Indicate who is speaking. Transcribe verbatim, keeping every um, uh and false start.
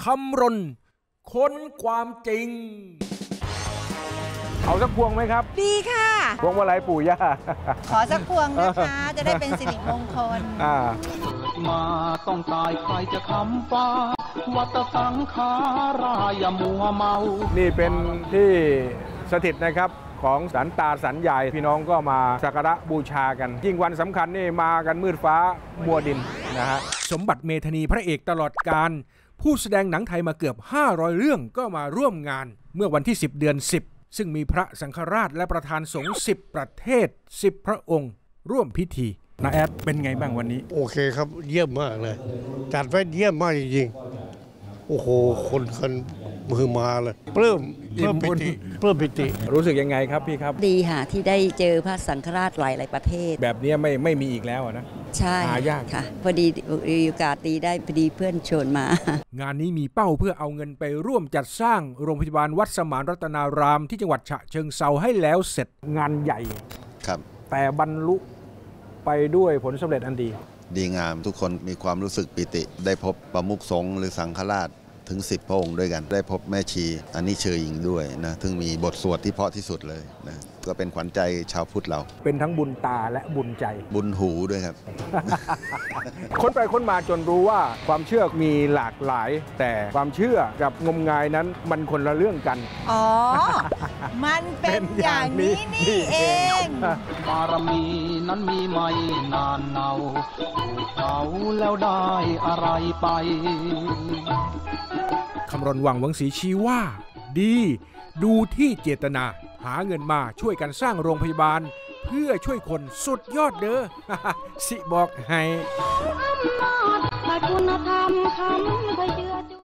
Speaker 1: คำรณค้นความจริง
Speaker 2: เอาสักพวงไหมครับ
Speaker 3: ดีค่ะ
Speaker 2: พวงมาลัยปู่ย่า
Speaker 3: ขอสักพวงนะคะจะได้เป็นสิริมงคล
Speaker 4: มาต้องตายใครจะคำฟ้าวัตสังขารายมัวเมา
Speaker 2: นี่เป็นที่สถิตนะครับของสันตาสันใหญ่พี่น้องก็มาสักการะบูชากันยิ่งวันสำคัญนี่มากันมืดฟ้ามัวดินนะฮะ
Speaker 1: สมบัติเมธานีพระเอกตลอดกาลผู้แสดงหนังไทยมาเกือบห้าร้อยเรื่องก็มาร่วมงานเมื่อวันที่สิบเดือนสิบซึ่งมีพระสังฆราชและประธานสงฆ์สิบประเทศสิบพระองค์ร่วมพิธีนาแอดเป็นไงบ้างวันนี้
Speaker 5: โอเคครับเยี่ยมมากเลยจัดไว้เยี่ยมมากจริงๆโอ้โหคนคนมือมาเลยเพิ่มเพิ่มปิติเพิ่มปิติ
Speaker 2: รู้สึกยังไงครับพี่ครับ
Speaker 6: ดีค่ะที่ได้เจอพระสังฆราชหลายหลายประเทศ
Speaker 2: แบบนี้ไม่ไม่มีอีกแล้วนะ
Speaker 6: ใช่
Speaker 2: หายาก
Speaker 6: ค่ะพอดีโอกาสดีได้พอดีเพื่อนชวนมาง
Speaker 1: านนี้มีเป้าเพื่อเอาเงินไปร่วมจัดสร้างโรงพยาบาลวัดสมานรัตนารามที่จังหวัดฉะเชิงเทราให้แล้วเสร็จ
Speaker 2: งานใหญ่
Speaker 7: ครับ
Speaker 2: แต่บรรลุไปด้วยผลสำเร็จอันดี
Speaker 7: ดีงามทุกคนมีความรู้สึกปิติได้พบประมุขสงฆ์หรือสังฆราชถึงสิบพระองค์ด้วยกันได้พบแม่ชีอันนี้เชยหญิงด้วยนะซึ่งมีบทสวดที่เพราะที่สุดเลยนะก็เป็นขวัญใจชาวพุทธเรา
Speaker 2: เป็นทั้งบุญตาและบุญใจ
Speaker 7: บุญหูด้วยครับ
Speaker 2: ค้นไปค้นมาจนรู้ว่าความเชื่อมีหลากหลายแต่ความเชื่อกับงมงายนั้นมันคนละเรื่องกัน
Speaker 3: อ๋อ มันเป็นอย่างนี้นี่เอง
Speaker 4: บารมีนั้นมีไม่นานเนาถูกเขาแล้วได้อะไรไป
Speaker 1: คำรณ วังหวังศรีชี้ว่าดีดูที่เจตนาหาเงินมาช่วยกันสร้างโรงพยาบาลเพื่อช่วยคนสุดยอดเด้อ สิบอกให้
Speaker 8: คุณธรรมคำ